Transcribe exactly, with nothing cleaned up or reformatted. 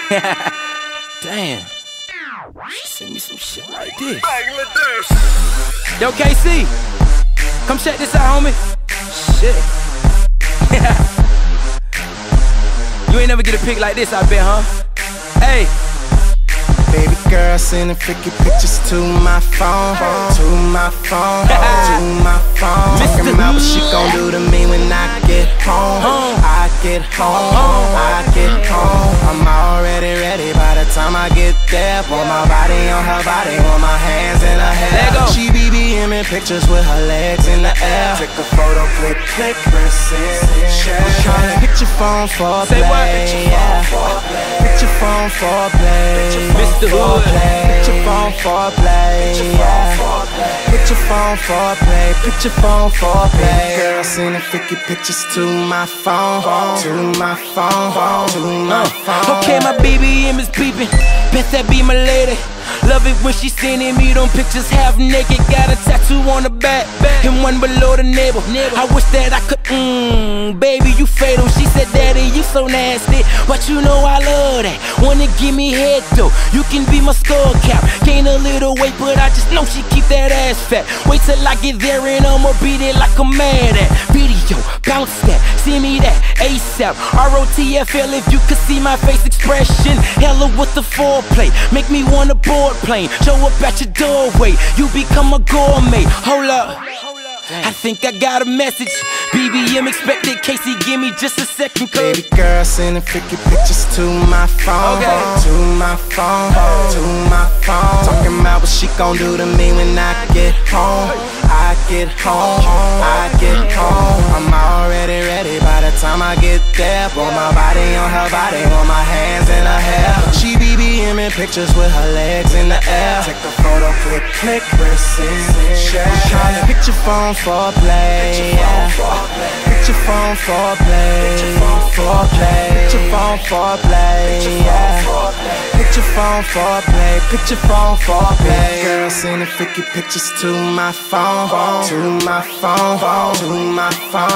Damn. She sent me some shit like this. Yo, K C, come check this out, homie. Shit. You ain't never get a pic like this, I bet, huh? Hey. Baby girl sending freaky pictures to my phone, to my phone, to my phone. Talking about what she gon' do to me when I get home. I get home, I get home. I'm already ready by the time I get there. Put my body on her body, want my hands in her hair. She be BMing pictures with her legs in the air. Take a photo, click, click, press it, share. Picture phone for play, yeah. Picture phone for play. Mister Hood. Picture phone for play, yeah. Picture phone for play, picture phone for play. Girl sending freaky pictures to my phone, to my phone, to my phone. Okay, my B B M is beeping. Bet that be my lady. Love it when she sending me them pictures half naked. Got a tattoo on the back and one below the navel. I wish that I could, mmm, baby, you fatal. She said, daddy, you so nasty, but you know I love that. Wanna give me head though, you can be my skull cap. Gain a little weight, but I just know she keep that ass fat. Wait till I get there and I'ma beat it like I'm mad at. Video, bounce that, see me that, ASAP. R O T F L if you could see my face expression. Hella with the foreplay, make me wanna board plane. Show up at your doorway, you become a gourmet. Hold up, I think I got a message. B B M expected, K C, give me just a second. Baby girl sending freaky pictures to my phone, okay. To my phone, to my phone. Talking about what she gon' do to me when I get home. I get home, I get home. I'm already ready by the time I get there. Put my body on her body, want my hands in her hair. She be BMing pictures with her legs in the air. Take a photo, click, click, press it, share. Picture phone for play, yeah. Picture phone for play, for play. Picture phone for play, yeah. Picture phone for play, picture phone for play. Girl sending freaky pictures to my phone, to my phone, to my phone.